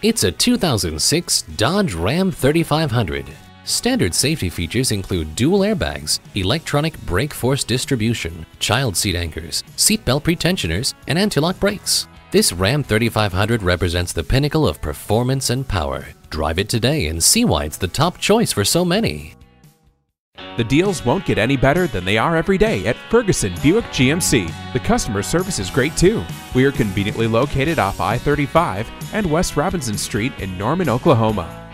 It's a 2006 Dodge Ram 3500. Standard safety features include dual airbags, electronic brake force distribution, child seat anchors, seatbelt pretensioners, and anti-lock brakes. This Ram 3500 represents the pinnacle of performance and power. Drive it today and see why it's the top choice for so many. The deals won't get any better than they are every day at Ferguson Buick GMC. The customer service is great too. We are conveniently located off I-35 and West Robinson Street in Norman, Oklahoma.